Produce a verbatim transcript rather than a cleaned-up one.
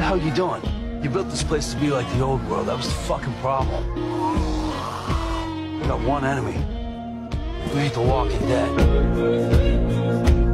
hell you doing? You built this place to be like the old world. That was the fucking problem. We got one enemy. We ain't the Walking Dead.